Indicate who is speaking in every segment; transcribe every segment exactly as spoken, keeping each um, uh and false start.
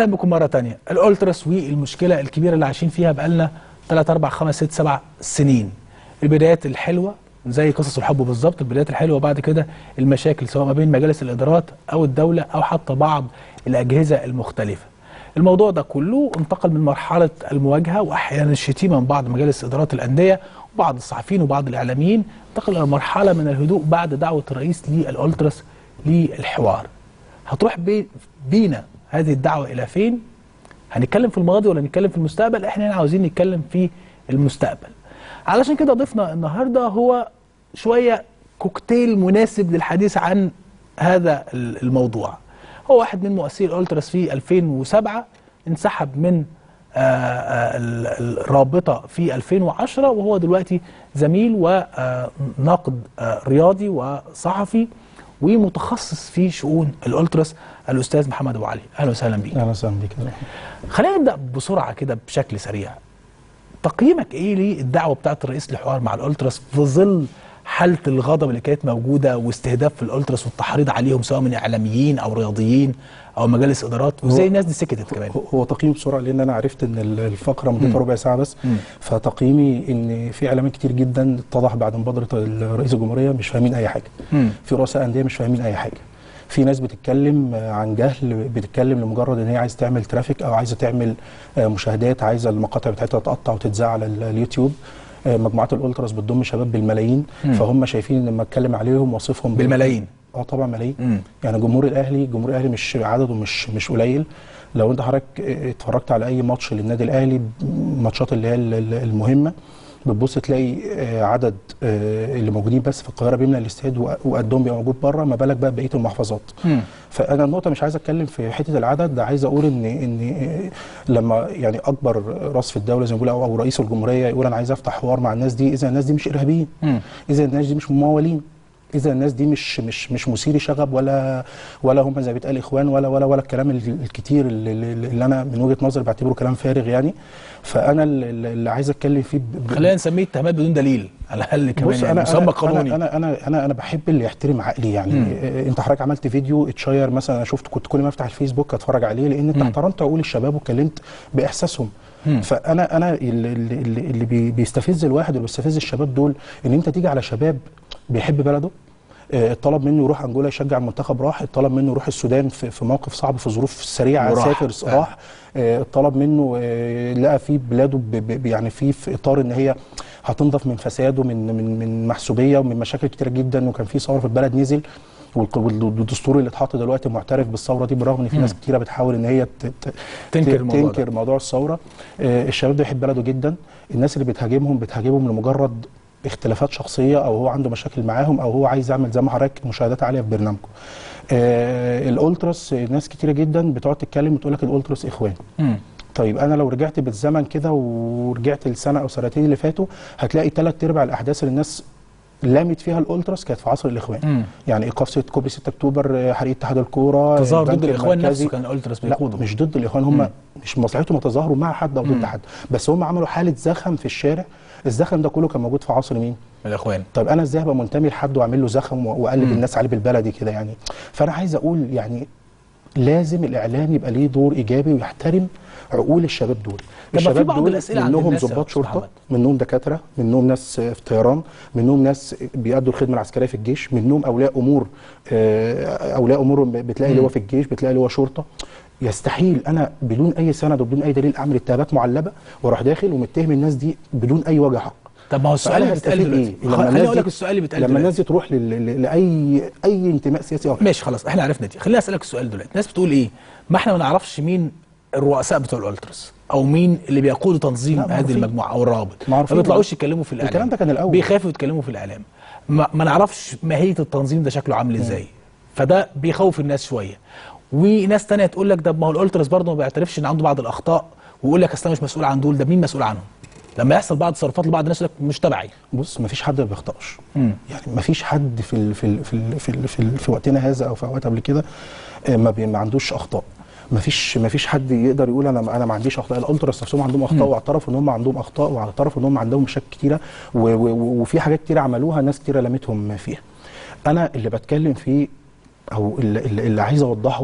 Speaker 1: اهلا بكم مره ثانيه. الالتراس والمشكله الكبيره اللي عايشين فيها بقالنا ثلاثة أربعة خمسة ستة سبعة سنين. البدايات الحلوه زي قصص الحب بالظبط، البدايات الحلوه بعد كده المشاكل سواء ما بين مجالس الادارات او الدوله او حتى بعض الاجهزه المختلفه. الموضوع ده كله انتقل من مرحله المواجهه واحيانا الشتيمه من بعض مجالس ادارات الانديه وبعض الصحفيين وبعض الاعلاميين، انتقل الى مرحله من الهدوء بعد دعوه الرئيس للالتراس للحوار. هتروح بي بينا هذه الدعوه الى فين؟ هنتكلم في الماضي ولا نتكلم في المستقبل؟ احنا هنا عاوزين نتكلم في المستقبل. علشان كده ضيفنا النهارده هو شويه كوكتيل مناسب للحديث عن هذا الموضوع. هو واحد من مؤسسي الالتراس في ألفين وسبعة، انسحب من الرابطه في ألفين وعشرة، وهو دلوقتي زميل وناقد رياضي وصحفي ومتخصص في شؤون الالتراس، الاستاذ محمد ابو علي. اهلا وسهلا بيك.
Speaker 2: اهلا وسهلا بيك.
Speaker 1: خلينا نبدا بسرعه كده بشكل سريع. تقييمك ايه للدعوه بتاعت الرئيس للحوار مع الالتراس في ظل حاله الغضب اللي كانت موجوده واستهداف الالتراس والتحريض عليهم سواء من اعلاميين او رياضيين او مجالس ادارات، وازاي الناس دي سكتت كمان؟
Speaker 2: هو تقييم بسرعه لان انا عرفت ان الفقره مدتها ربع ساعه بس. مم. فتقييمي ان في اعلاميين كتير جدا اتضح بعد مبادره رئيس الجمهوريه مش فاهمين اي حاجه. مم. في رؤساء انديه مش فاهمين اي حاجه. في ناس بتتكلم عن جهل، بتتكلم لمجرد ان هي عايزه تعمل ترافيك او عايزه تعمل مشاهدات، عايزه المقاطع بتاعتها تقطع وتتذاع على اليوتيوب. مجموعات الالتراس بتضم شباب بالملايين. مم. فهم شايفين ان لما اتكلم عليهم واصفهم
Speaker 1: بالملايين.
Speaker 2: اه طبعا ملايين. مم. يعني جمهور الاهلي جمهور الاهلي مش عدده مش مش قليل. لو انت حضرتك اتفرجت على اي ماتش للنادي الاهلي، الماتشات اللي هي المهمه، بتبص تلاقي عدد اللي موجودين بس في القاهره بيملى الاستاد وقدهم بيبقى موجود بره، ما بالك بقى بقيه المحافظات. مم. فانا النقطه مش عايز اتكلم في حته العدد ده، عايز اقول ان ان لما يعني اكبر راس في الدوله زي ما بيقولوا او رئيس الجمهوريه يقول انا عايز افتح حوار مع الناس دي، اذا الناس دي مش ارهابيين، اذا الناس دي مش ممولين، اذا الناس دي مش مش مش مثيري شغب ولا ولا هم زي ما بيتقال اخوان ولا ولا ولا الكلام الكتير اللي, اللي انا من وجهه نظري بعتبره كلام فارغ يعني. فانا اللي عايز اتكلم فيه
Speaker 1: خلينا نسميه اتهامات بدون دليل على الاقل كمان، يعني
Speaker 2: أنا
Speaker 1: مسمى قانوني.
Speaker 2: انا انا انا انا بحب اللي يحترم عقلي يعني. مم. انت حضرتك عملت فيديو اتشير مثلا، انا شفت كنت كل ما افتح الفيسبوك اتفرج عليه لان انت احترمت عقول الشباب واتكلمت باحساسهم. مم. فانا انا اللي, اللي, اللي بيستفز الواحد اللي بيستفز الشباب دول ان انت تيجي على شباب بيحب بلده. اتطلب منه يروح انجولا يشجع المنتخب راح، اتطلب منه يروح السودان في, في موقف صعب في ظروف سريعه سافر راح، اتطلب منه لقى في بلاده يعني في في اطار ان هي هتنضف من فساد ومن من من محسوبيه ومن مشاكل كتيره جدا، وكان في ثوره في البلد نزل، والدستور اللي اتحط دلوقتي معترف بالثوره دي بالرغم ان في ناس كتيره بتحاول ان هي
Speaker 1: تنكر,
Speaker 2: تنكر موضوع الثوره. الشباب ده يحب بلده جدا. الناس اللي بتهاجمهم بتهاجمهم لمجرد اختلافات شخصيه او هو عنده مشاكل معاهم او هو عايز يعمل زي ما حضرتك مشاهدات عاليه في برنامجكم. آه الالتراس ناس كتيره جدا بتقعد تتكلم وتقول لك الالتراس اخوان. مم. طيب انا لو رجعت بالزمن كده ورجعت لسنه او سنتين اللي فاتوا هتلاقي ثلاث ارباع الاحداث اللي الناس لامت فيها الالتراس كانت في عصر الاخوان. مم. يعني ايقاف كوبري ستة اكتوبر، حريق اتحاد الكوره،
Speaker 1: تظاهر ضد الاخوان نفسه كان الالتراس بيقودوا.
Speaker 2: مش ضد الاخوان، هم مم. مش مصلحتهم يتظاهروا مع حد او ضد حد، بس هم عملوا حاله زخم في الشارع. الزخم ده كله كان موجود في عصر مين؟
Speaker 1: الاخوان.
Speaker 2: طيب انا ازاي ابقى منتمي لحد واعمل له زخم واقلب مم. الناس عليه بالبلدي كده يعني؟ فانا عايز اقول يعني لازم الاعلام يبقى ليه دور ايجابي ويحترم عقول الشباب دول.
Speaker 1: الشباب في بعض الاسئله
Speaker 2: منهم ضباط شرطه، منهم دكاتره، منهم ناس في طيران، منهم ناس بيأدوا الخدمه العسكريه في الجيش، منهم اولياء امور اولياء امور بتلاقي اللي هو في الجيش، بتلاقي اللي هو شرطه. يستحيل انا بدون اي سند وبدون اي دليل اعمل اتهامات معلبه واروح داخل ومتهم الناس دي بدون اي وجه حق.
Speaker 1: طب ما هو السؤال اللي بيتقال دلوقتي
Speaker 2: إيه؟
Speaker 1: خليني اقول لك السؤال اللي بيتقال
Speaker 2: لما الناس دي تروح لاي اي انتماء سياسي أو
Speaker 1: ماشي خلاص احنا عرفنا دي. خليني اسالك السؤال دلوقتي. الناس بتقول ايه؟ ما احنا ما نعرفش مين الرؤساء بتوع الالتراس او مين اللي بيقودوا تنظيم هذه المجموعه او الروابط، ما بيطلعوش يتكلموا في الاعلام.
Speaker 2: الكلام ده كان الاول،
Speaker 1: بيخافوا يتكلموا في الاعلام. ما, ما نعرفش ماهيه التنظيم ده شكله عامل ازاي، فده بيخوف الناس شويه. وناس ثانيه تقول لك ده ما هو الالتراس برضه ما بيعترفش ان عنده بعض الاخطاء ويقول لك اصل انا مش مسؤول عن دول. ده مين مسؤول عنهم؟ لما يحصل بعض تصرفات لبعض الناس يقول لك مش تبعي.
Speaker 2: بص ما فيش حد ما بيخطاش، يعني ما فيش حد في ال في ال في ال في, ال في, ال في وقتنا هذا او في اوقات قبل كده ما, ما عندوش اخطاء. ما فيش ما فيش حد يقدر يقول انا انا ما عنديش اخطاء. الالتراس نفسهم عندهم اخطاء واعترفوا ان هم عندهم اخطاء واعترفوا ان هم عندهم مشاكل كتيره وفي حاجات كتيره عملوها ناس كتيره لمتهم فيها. انا اللي بتكلم فيه او اللي, اللي عايز اوضحه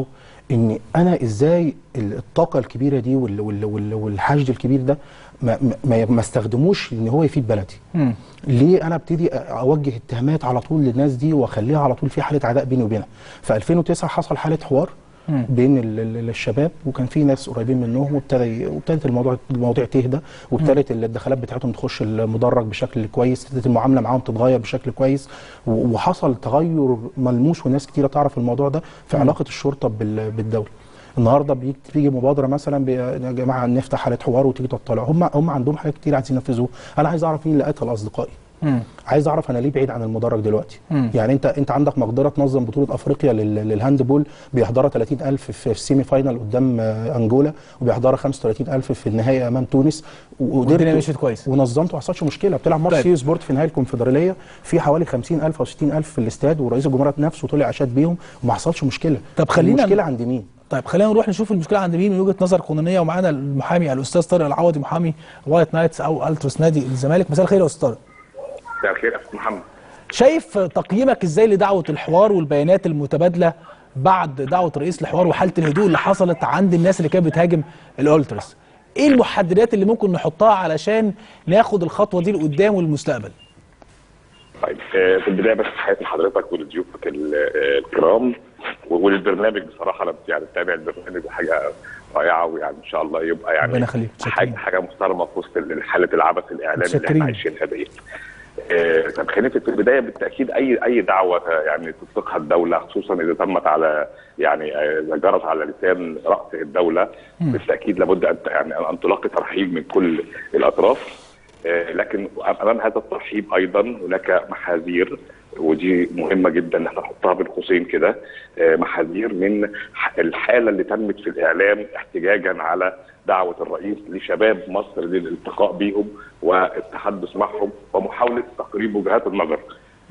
Speaker 2: ان انا ازاي الطاقه الكبيره دي وال وال وال والحشد الكبير ده ما ما, ما استخدموش ان هو يفيد بلدي. م. ليه انا ابتدي اوجه اتهامات على طول للناس دي واخليها على طول في حاله عداء بيني وبينها؟ في ألفين وتسعة حصل حاله حوار م. بين الشباب، وكان في ناس قريبين منهم، وابتدى وابتدت الموضوع المواضيع تهدى، وابتدت الدخلات بتاعتهم تخش المدرج بشكل كويس، ابتدت المعامله معاهم تتغير بشكل كويس، وحصل تغير ملموس وناس كتيره تعرف الموضوع ده في م. علاقه الشرطه بالدوله. النهارده بيجي مبادره مثلا يا جماعه نفتح حاله حوار وتيجي تطلع، هم هم عندهم حاجات كتير عايزين ينفذوها. انا عايز اعرف مين اللي قتل اصدقائي، مم. عايز اعرف انا ليه بعيد عن المدرج دلوقتي. مم. يعني انت انت عندك مقدره تنظم بطوله افريقيا للهاند بول بيحضرها ثلاثين ألف في السيمي فاينال قدام انجولا، وبيحضرها خمسة وثلاثين ألف في النهائي امام تونس،
Speaker 1: والدنيا مشيت كويس
Speaker 2: ونظمت وما حصلش مشكله. بتلعب ماتش سي سبورت في نهائي الكونفدراليه في حوالي خمسين ألف او ستين ألف في الاستاد، ورئيس الجمهوريه نفسه طلع اشاد بيهم وما حصلش مشكله.
Speaker 1: طب خلينا
Speaker 2: المشكله عند مين؟
Speaker 1: طيب خلينا نروح نشوف المشكله عند مين من وجهه نظر قانونيه، ومعانا المحامي الاستاذ طارق العوضي، محامي وايت نايتس او التراس نادي الزمالك. مساء الخير يا استاذ طارق.
Speaker 3: مساء الخير يا استاذ محمد.
Speaker 1: شايف تقييمك ازاي لدعوه الحوار والبيانات المتبادله بعد دعوه رئيس الحوار وحاله الهدوء اللي حصلت عند الناس اللي كانت بتهاجم الالتراس؟ ايه المحددات اللي ممكن نحطها علشان ناخد الخطوه دي لقدام والمستقبل؟
Speaker 3: طيب في البدايه بس تحياتي لحضرتك ولضيوفك الكرام وللبرنامج. بصراحه انا يعني بتابع البرنامج وحاجه رائعه، ويعني ان شاء الله يبقى يعني حاجه حاجه محترمه في وسط حاله العبث الاعلامي اللي احنا عايشينها دي. طب خلينا في البدايه بالتاكيد اي اي دعوه يعني تطلقها الدوله، خصوصا اذا تمت على يعني اذا جرت على لسان راس الدوله، م. بالتاكيد لابد ان يعني ان تلاقي ترحيب من كل الاطراف. لكن امام هذا الترحيب ايضا هناك محاذير، ودي مهمه جدا ان احنا نحطها بين قوسين كده، محاذير من الحاله اللي تمت في الاعلام احتجاجا على دعوه الرئيس لشباب مصر للالتقاء بهم والتحدث معهم ومحاوله تقريب وجهات النظر.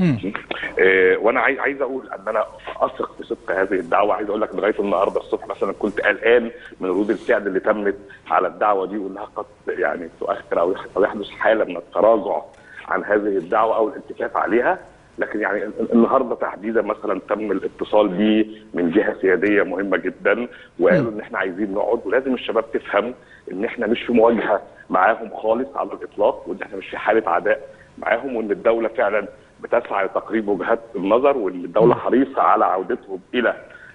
Speaker 3: آه وانا عايز عايز اقول ان انا اثق في صدق هذه الدعوه. عايز اقول لك لغايه النهارده الصبح مثلا كنت قلقان من ردود الفعل اللي تمت على الدعوه دي، وانها قد يعني تؤخر او يحدث حاله من التراجع عن هذه الدعوه او الالتفاف عليها. لكن يعني النهارده تحديدا مثلا تم الاتصال بي من جهه سياديه مهمه جدا، وقالوا ان احنا عايزين نقعد، ولازم الشباب تفهم ان احنا مش في مواجهه معاهم خالص على الاطلاق، وان احنا مش في حاله عداء معاهم، وان الدوله فعلا بتسعى لتقريب وجهات النظر، وان الدوله حريصه على عودتهم الى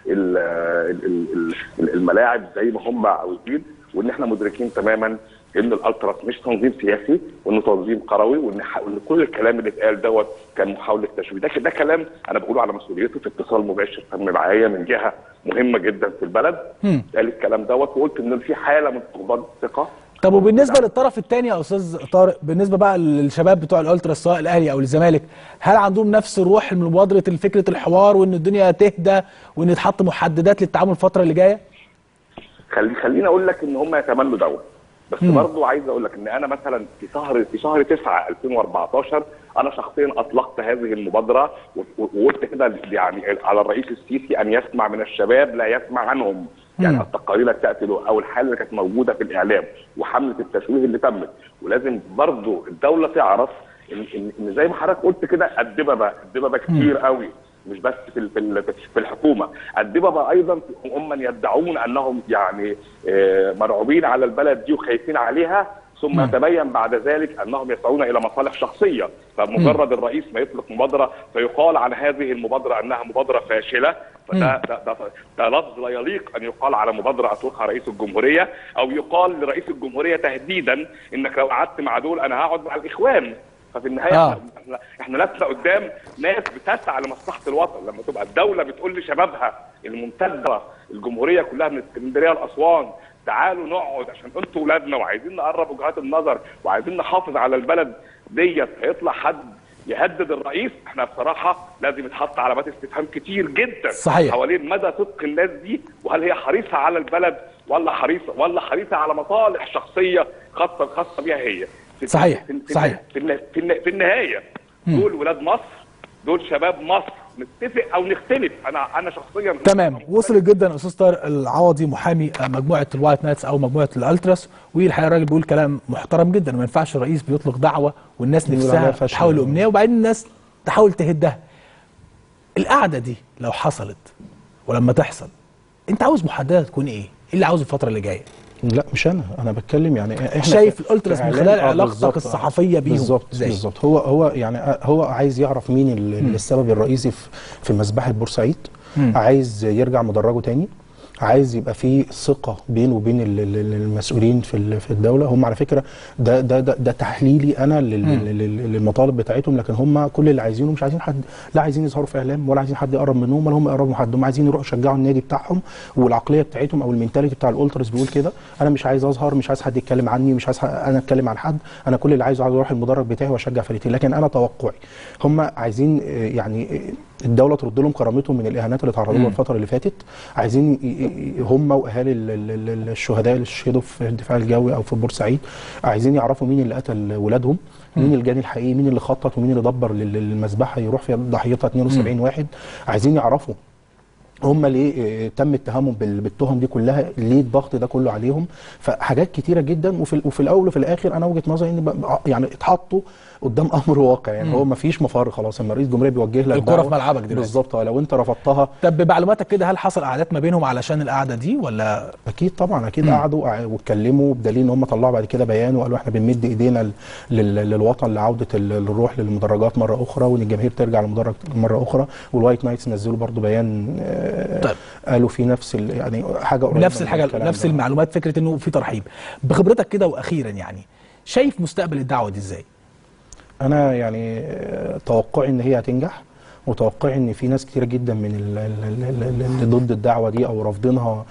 Speaker 3: الملاعب زي ما هم عاوزين، وان احنا مدركين تماما ان الالتراس مش تنظيم سياسي، وانه تنظيم قروي، وان كل الكلام اللي اتقال دوت كان محاوله تشويه. ده ده كلام انا بقوله على مسؤوليته في اتصال مباشر تم معايا من جهه مهمه جدا في البلد قال الكلام دوت، وقلت ان في حاله من فقدان الثقه.
Speaker 1: طب وبالنسبه للطرف الثاني يا استاذ طارق، بالنسبه بقى للشباب بتوع الالتراس سواء الاهلي او الزمالك، هل عندهم نفس الروح من مبادره فكره الحوار وان الدنيا تهدى وان يتحط محددات للتعامل الفتره اللي جايه؟
Speaker 3: خلي خليني اقول لك ان هم يتمنوا دوت، بس برضه عايز اقول لك ان انا مثلا في شهر في شهر تسعة ألفين وأربعتاشر انا شخصيا اطلقت هذه المبادره، وقلت كده يعني على الرئيس السيسي ان يسمع من الشباب لا يسمع عنهم. يعني التقارير اللي تاتي له او الحاله اللي كانت موجوده في الاعلام وحمله التشويه اللي تمت، ولازم برضه الدوله تعرف ان ان, إن زي ما حضرتك قلت كده الدببه الدببه كتير قوي، مش بس في في الحكومه، الدببه ايضا هم من يدعون انهم يعني مرعوبين على البلد دي وخايفين عليها، ثم يتبين بعد ذلك انهم يسعون الى مصالح شخصيه. فمجرد الرئيس ما يطلق مبادره فيقال عن هذه المبادره انها مبادره فاشله، فده ده, ده, ده لفظ لا يليق ان يقال على مبادره اطلقها رئيس الجمهوريه، او يقال لرئيس الجمهوريه تهديدا انك لو قعدت مع دول انا هقعد مع الاخوان. ففي النهايه آه. احنا احنا لسنا قدام ناس بتسعى لمصلحه الوطن. لما تبقى الدوله بتقول لشبابها الممتده الجمهوريه كلها من اسكندريه لاسوان تعالوا نقعد عشان انتوا ولادنا وعايزين نقرب وجهات النظر وعايزين نحافظ على البلد ديت، هيطلع حد يهدد الرئيس، احنا بصراحه لازم يتحط علامات استفهام كتير جدا
Speaker 1: صحيح
Speaker 3: حوالين مدى صدق الناس دي، وهل هي حريصه على البلد ولا حريصه ولا حريصه على مصالح شخصيه خاصه خاصه بيها هي. في
Speaker 1: صحيح
Speaker 3: في
Speaker 1: صحيح
Speaker 3: في, في, في النهايه دول ولاد مصر، دول شباب مصر، نتفق او نختلف. انا انا شخصيا
Speaker 1: تمام. وصلت جدا استاذ طارق العوضي محامي مجموعه الوايت نايتس او مجموعه الالتراس، والحقيقه الراجل بيقول كلام محترم جدا. ما ينفعش الرئيس بيطلق دعوه والناس نفسها تحاول امنيه وبعدين الناس تحاول تهدها. القعده دي لو حصلت ولما تحصل انت عاوز محدده تكون ايه؟ ايه اللي عاوزه الفتره اللي جايه؟
Speaker 2: لا مش انا انا بتكلم يعني احنا
Speaker 1: شايف الالتراس من خلال علاقتك الصحفيه بيهم
Speaker 2: بالظبط بالظبط. هو هو يعني هو عايز يعرف مين السبب الرئيسي في في مذبحه بورسعيد، م. عايز يرجع مدرجه تاني، عايز يبقى في ثقه بينه وبين المسؤولين في في الدوله. هم على فكره ده ده ده, ده تحليلي انا للمطالب بتاعتهم، لكن هم كل اللي عايزينه مش عايزين حد، لا عايزين يظهروا في اعلام ولا عايزين حد يقرب منهم ولا هم يقربوا من حد. هم عايزين يروحوا يشجعوا النادي بتاعهم، والعقليه بتاعتهم او المينتاليتي بتاع الالتراس بيقول كده. انا مش عايز اظهر، مش عايز حد يتكلم عني، مش عايز انا اتكلم عن حد، انا كل اللي عايزه عايز اروح المدرج بتاعي واشجع فريقي. لكن انا توقعي هم عايزين يعني الدوله ترد لهم كرامتهم من الاهانات اللي تعرضوا لها الفتره اللي فاتت. عايزين هم واهالي الشهداء اللي شهدوا في الدفاع الجوي او في بورسعيد عايزين يعرفوا مين اللي قتل ولادهم، مين الجاني الحقيقي، مين اللي خطط ومين اللي دبر للمذبحه يروح فيها ضحيتها اتنين وسبعين واحد. عايزين يعرفوا هم ليه تم اتهامهم بالتهم دي كلها، ليه الضغط ده كله عليهم. فحاجات كتيره جدا، وفي, وفي الاول وفي الاخر انا وجهه نظري ان يعني اتحطوا قدام امر واقع. يعني مم. هو ما فيش مفر خلاص، اما رئيس الجمهوريه بيوجه لك
Speaker 1: الكره في ملعبك دلوقتي
Speaker 2: بالظبط. لو انت رفضتها.
Speaker 1: طب بمعلوماتك كده هل حصل قعدات ما بينهم علشان القعده دي ولا؟
Speaker 2: اكيد طبعا، اكيد قعدوا واتكلموا، بدليل ان هم طلعوا بعد كده بيان وقالوا احنا بنمد ايدينا للوطن لعوده الروح للمدرجات مره اخرى، وان الجماهير ترجع للمدرج مره اخرى. والوايت نايتس نزلوا برضو بيان طيب. قالوا في نفس يعني حاجه قريبه
Speaker 1: نفس الحاجه نفس المعلومات، فكره انه في ترحيب. بخبرتك كده واخيرا يعني شايف مستقبل الدعوه دي ازاي؟
Speaker 2: انا يعني توقعي ان هي هتنجح، وتوقعي ان في ناس كتيره جدا من اللي ضد الدعوه دي او رافضينها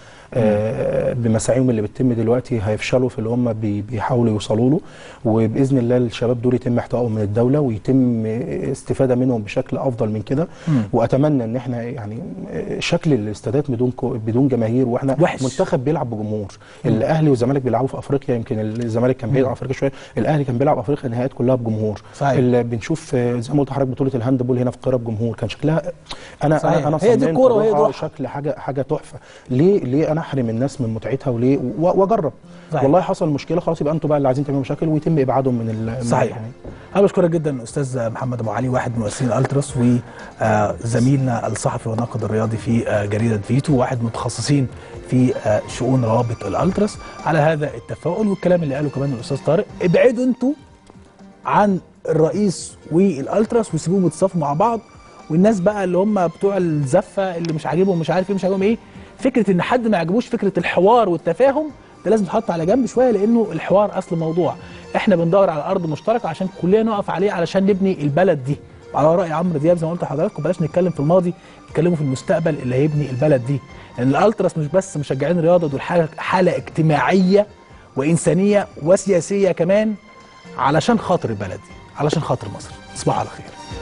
Speaker 2: بمساعيهم اللي بتتم دلوقتي هيفشلوا في اللي هم بيحاولوا يوصلوا له. وباذن الله الشباب دول يتم احتوائهم من الدوله ويتم استفاده منهم بشكل افضل من كده. واتمنى ان احنا يعني شكل الاستادات بدون بدون جماهير، واحنا وحش. منتخب بيلعب بجمهور. الاهلي والزمالك بيلعبوا في افريقيا، يمكن الزمالك كان بيلعب افريقيا شويه، الاهلي كان بيلعب افريقيا النهائيات كلها بجمهور. اللي بنشوف زي ما قلت لحضرتك بطوله الهاندبول هنا في القاهره بجمهور، كان شكلها انا صحيح. انا انا
Speaker 1: هي دي الكوره وهي
Speaker 2: شكل حاجه حاجه تحفه. ليه ليه انا احرم الناس من متعتها وليه واجرب؟ والله حصل مشكله خلاص يبقى انتوا بقى اللي عايزين تعملوا مشاكل ويتم ابعادهم من
Speaker 1: صحيح. يعني. انا بشكرك جدا استاذ محمد ابو علي، واحد من مؤسسين الالتراس وزميلنا الصحفي والناقد الرياضي في جريده فيتو، واحد من المتخصصين في شؤون روابط الالتراس، على هذا التفاؤل. والكلام اللي قاله كمان الاستاذ طارق، ابعدوا انتوا عن الرئيس والالتراس وسيبوهم يتصافوا مع بعض. والناس بقى اللي هم بتوع الزفه اللي مش عاجبهم مش عارف ايه مش عاجبهم ايه، فكره ان حد ما يعجبوش فكره الحوار والتفاهم ده لازم تحط على جنب شويه، لانه الحوار اصل موضوع احنا بندور على ارض مشتركه عشان كلنا نقف عليه علشان نبني البلد دي. على راي عمرو دياب زي ما قلت لحضراتكم، بلاش نتكلم في الماضي، نتكلموا في المستقبل اللي هيبني البلد دي. لان الالتراس مش بس مشجعين رياضه، دول حاله حاله اجتماعيه وانسانيه وسياسيه كمان علشان خاطر البلد دي، علشان خاطر مصر. تصبحوا على خير.